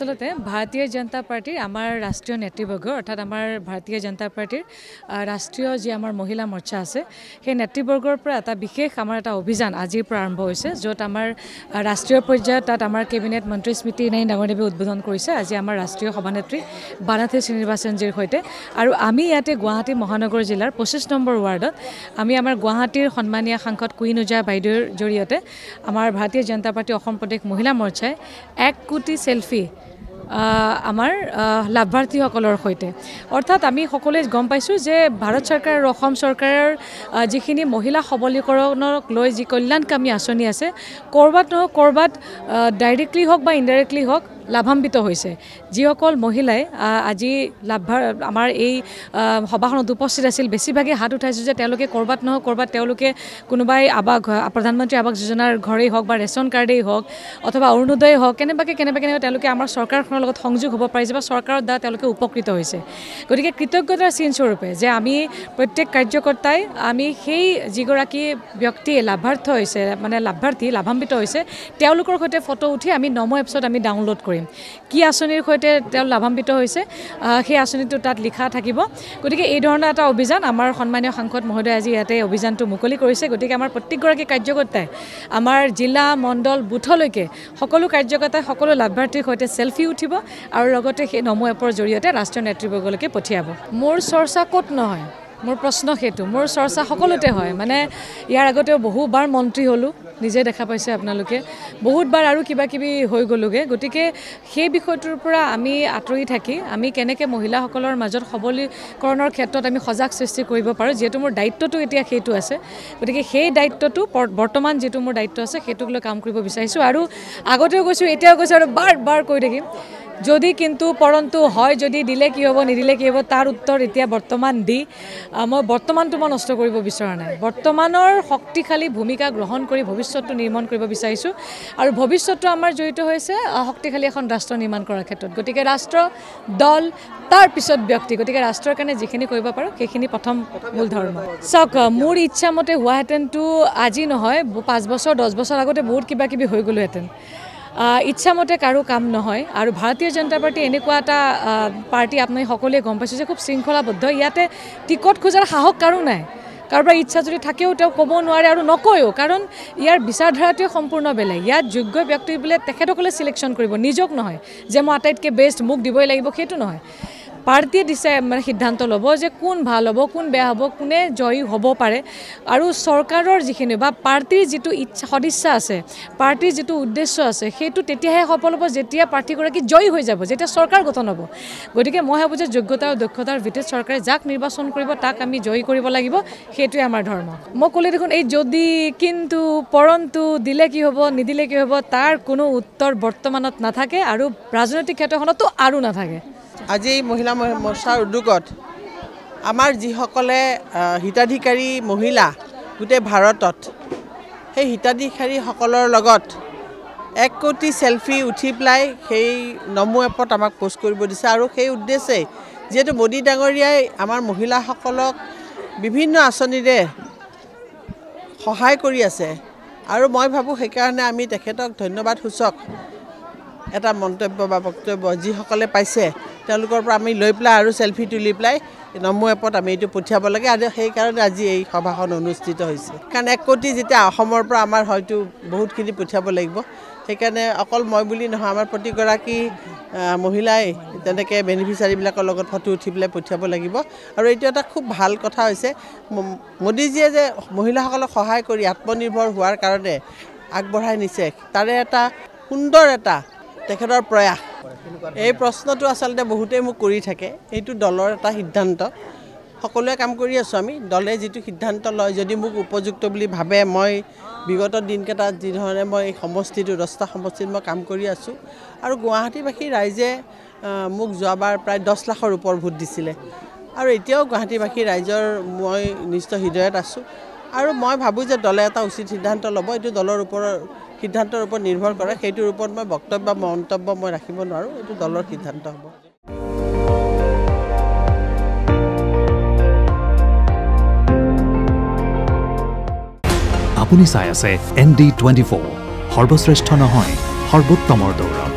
আসলতে ভাৰতীয় জনতা পাৰ্টিৰ আমাৰ ৰাষ্ট্ৰীয় নেতৃবৰ্গ অৰ্থাৎ আমাৰ ভাৰতীয় জনতা পাৰ্টিৰ ৰাষ্ট্ৰীয় যি আমাৰ মহিলা মৰ্চা আছে সেই নেতৃবৰ্গৰ পৰা এটা বিশেষ আমাৰ এটা অভিযান আজিৰ পৰা আৰম্ভ হৈছে য'ত আমাৰ ৰাষ্ট্ৰীয় পৰ্যায়ত তাত আমাৰ কেবিনেট মন্ত্ৰী স্মৃতি ইৰাণী ডাঙৰদেৱে উদ্বোধন কৰিছে আজি আমাৰ ৰাষ্ট্ৰীয় সভানেত্ৰী বানাথী শ্ৰীনিবাসনজীৰ সৈতে আৰু আমি ইয়াতে গুৱাহাটী মহানগৰ জিলাৰ 25 নম্বৰ ৱাৰ্ডত আমি আমাৰ গুৱাহাটীৰ সন্মানীয় সাংসদ কুইনুজা বাইদেউৰ জৰিয়তে আমাৰ ভাৰতীয় জনতা পাৰ্টি অসম প্ৰদেশ মহিলা মৰ্চাই 1 কোটি সেলফি আমাৰ লাভাৰ্থীসকলৰ সৈতে অৰ্থাৎ আমি সকলোৱে গম পাইছোঁ যে ভাৰত চৰকাৰ আৰু অসম চৰকাৰৰ যিখিনি মহিলা সবলীকৰণক লৈ যি কল্যাণকামী আঁচনি আছে কৰবাত নহয় কৰবাত ডাইৰেক্টলি হওক বা ইনডাইৰেক্টলি হওক লাভান্বিত হৈছে যিসকল মহিলাই আজি আমাৰ এই সভাখনত উপস্থিত আছিল বেছিভাগে হাত উঠাইছোঁ যে তেওঁলোকে কৰবাত নহয় কৰবাত তেওঁলোকে কোনোবাই প্ৰধানমন্ত্ৰী আৱাস যোজনাৰ ঘৰেই হওক বা ৰেচন কাৰ্ডেই হওক অথবা অৰুণোদয় হওক কেনেবাকে তেওঁলোকে আমাৰ চৰকাৰখনৰ লগত সংযোগ হ'ব পাৰিছে বা চৰকাৰৰ দ্বাৰা তেওঁলোকে উপকৃত হৈছে গতিকে কৃতজ্ঞতাৰ চিনস্বৰূপে যে আমি প্ৰত্যেক কাৰ্যকৰ্তাই আমি সেই যিগৰাকী ব্যক্তিয়ে লাভান্বিত হৈছে তেওঁলোকৰ সৈতে ফটো উঠি আমি নমো এপছত আমি ডাউনলোড কৰিম কি আঁচনিৰ সৈতে তেওঁ লাভান্বিত হৈছে সেই আঁচনিটো তাত লিখা থাকিব গতিকে এই ধৰণৰ এটা অভিযান আমাৰ সন্মানীয় সাংসদ মহোদয় আজি ইয়াতে অভিযানটো মুকলি কৰিছে গতিকে আমাৰ প্ৰত্যেকগৰাকী কাৰ্যকৰ্তাই আমাৰ জিলা মণ্ডল বুথলৈকে সকলো কাৰ্যকৰ্তাই সকলো লাভাৰ্থীৰ সৈতে সেলফি উঠিব আৰু লগতে সেই নমো এপৰ জৰিয়তে ৰাষ্ট্ৰীয় নেতৃবৰ্গলৈকে পঠিয়াব মোৰ চৰ্চা ক'ত নহয় মোৰ প্ৰশ্ন সেইটো মোৰ চৰ্চা সকলোতে হয় মানে ইয়াৰ আগতেও বহুবাৰ মন্ত্ৰী হ'লোঁ নিজে দেখা পাইছে আপোনালোকে বহুতবাৰ আৰু কিবা কিবি হৈ গ'লোগে গতিকে সেই বিষয়টোৰ পৰা আমি আঁতৰি থাকি আমি কেনেকৈ মহিলাসকলৰ মাজত সবলীকৰণৰ ক্ষেত্ৰত আমি সজাগ সৃষ্টি কৰিব পাৰোঁ যিহেতু মোৰ দায়িত্বটো এতিয়া সেইটো আছে গতিকে সেই দায়িত্বটো বৰ্তমান যিটো মোৰ দায়িত্ব আছে সেইটোক লৈ কাম কৰিব বিচাৰিছোঁ আৰু আগতেও কৈছোঁ এতিয়াও কৈছোঁ আৰু বাৰ কৈ থাকিম যদি কিন্তু পৰন্তু হয় যদি দিলে কি হ'ব নিদিলে কি হ'ব তাৰ উত্তৰ এতিয়া বৰ্তমান দি মই বৰ্তমানটো মই নষ্ট কৰিব বিচৰা নাই বৰ্তমানৰ শক্তিশালী ভূমিকা গ্ৰহণ কৰি ভৱিষ্যতটো নিৰ্মাণ কৰিব বিচাৰিছোঁ আৰু ভৱিষ্যতটো আমাৰ জড়িত হৈছে শক্তিশালী এখন ৰাষ্ট্ৰ নিৰ্মাণ কৰাৰ ক্ষেত্ৰত গতিকে ৰাষ্ট্ৰ দল তাৰ পিছত ব্যক্তি গতিকে ৰাষ্ট্ৰৰ কাৰণে যিখিনি কৰিব পাৰোঁ সেইখিনি প্ৰথম মূল ধৰ্ম চাওক মোৰ ইচ্ছা মতে হোৱাহেঁতেনটো আজি নহয় 5 বছৰ 10 বছৰ আগতে বহুত কিবা কিবি হৈ গ'লোহেঁতেন ইচ্ছামতে কাৰো কাম নহয় আৰু ভাৰতীয় জনতা পাৰ্টি এনেকুৱা এটা পাৰ্টি আপুনি সকলোৱে গম পাইছে যে খুব শৃংখলাবদ্ধ ইয়াতে টিকট খোজাৰ সাহস কাৰো নাই কাৰোবাৰ ইচ্ছা যদি থাকেও তেওঁ ক'ব নোৱাৰে আৰু নকয়ও কাৰণ ইয়াৰ বিচাৰধাৰাটোৱে সম্পূৰ্ণ বেলেগ ইয়াত যোগ্য ব্যক্তি বোলে তেখেতসকলে চিলেকশ্যন কৰিব নিজক নহয় যে মই আটাইতকৈ বেষ্ট মোক দিবই লাগিব সেইটো নহয় পাৰ্টিয়ে দিছে মানে সিদ্ধান্ত ল'ব যে কোন ভাল হ'ব কোন বেয়া হ'ব কোনে জয়ী হ'ব পাৰে আৰু চৰকাৰৰ যিখিনি বা পাৰ্টিৰ যিটো সদিচ্ছা আছে পাৰ্টিৰ যিটো উদ্দেশ্য আছে সেইটো তেতিয়াহে সফল হ'ব যেতিয়া প্ৰাৰ্থীগৰাকী জয়ী হৈ যাব যেতিয়া চৰকাৰ গঠন হ'ব গতিকে মই ভাবোঁ যে যোগ্যতা আৰু দক্ষতাৰ ভিত্তিত চৰকাৰে যাক নিৰ্বাচন কৰিব তাক আমি জয়ী কৰিব লাগিব সেইটোৱে আমাৰ ধৰ্ম মই ক'লে দেখোন এই যদি কিন্তু পৰন্তু দিলে কি হ'ব নিদিলে কি হ'ব তাৰ কোনো উত্তৰ বৰ্তমানত নাথাকে আৰু ৰাজনৈতিক ক্ষেত্ৰখনতো আৰু নাথাকে আজি মহিলা মৰ্চাৰ উদ্যোগত আমাৰ যিসকলে হিতাধিকাৰী মহিলা গোটেই ভাৰতত সেই হিতাধিকাৰীসকলৰ লগত 1 কোটি সেলফি উঠি পেলাই সেই নমো এপত আমাক পোষ্ট কৰিব দিছে আৰু সেই উদ্দেশ্যে যিহেতু মোদী ডাঙৰীয়াই আমাৰ মহিলাসকলক বিভিন্ন আঁচনিৰে সহায় কৰি আছে আৰু মই ভাবোঁ সেইকাৰণে আমি তেখেতক ধন্যবাদ সূচক এটা মন্তব্য বা বক্তব্য যিসকলে পাইছে তেওঁলোকৰ পৰা আমি লৈ পেলাই আৰু সেলফি তুলি পেলাই নমো এপত আমি এইটো পঠিয়াব লাগে আৰু সেইকাৰণে আজি এই সভাখন অনুষ্ঠিত হৈছে কাৰণ 1 কোটি যেতিয়া অসমৰ পৰা আমাৰ হয়তো বহুতখিনি পঠিয়াব লাগিব সেইকাৰণে অকল মই বুলি নহয় আমাৰ প্ৰতিগৰাকী মহিলাই তেনেকৈ বেনিফিচিয়াৰীবিলাকৰ লগত ফটো উঠি পেলাই পঠিয়াব লাগিব আৰু এইটো এটা খুব ভাল কথা হৈছে মোদীজীয়ে যে মহিলাসকলক সহায় কৰি আত্মনিৰ্ভৰ হোৱাৰ কাৰণে আগবঢ়াই নিছে তাৰে এটা সুন্দৰ এটা তেখেতৰ প্ৰয়াস এই প্ৰশ্নটো আচলতে বহুতেই মোক কৰি থাকে এইটো দলৰ এটা সিদ্ধান্ত সকলোৱে কাম কৰি আছোঁ আমি দলে যিটো সিদ্ধান্ত লয় যদি মোক উপযুক্ত বুলি ভাবে মই বিগত দিনকেইটাত যিধৰণে মই এই সমষ্টিটো 10টা সমষ্টিত মই কাম কৰি আছোঁ আৰু গুৱাহাটীবাসী ৰাইজে মোক যোৱাবাৰ প্ৰায় 10 লাখৰ ওপৰ ভোট দিছিলে আৰু এতিয়াও গুৱাহাটীবাসী ৰাইজৰ মই নিশ্চয় হৃদয়ত আছোঁ আৰু মই ভাবোঁ যে দলে এটা উচিত সিদ্ধান্ত ল'ব এইটো দলৰ সিদ্ধান্তৰ ওপৰত নিৰ্ভৰ কৰে সেইটোৰ ওপৰত মই বক্তব্য বা মন্তব্য মই ৰাখিব নোৱাৰোঁ এইটো দলৰ সিদ্ধান্ত হ'ব আপুনি চাই আছে ND24 সৰ্বশ্ৰেষ্ঠ নহয় সৰ্বোত্তমৰ দৌৰ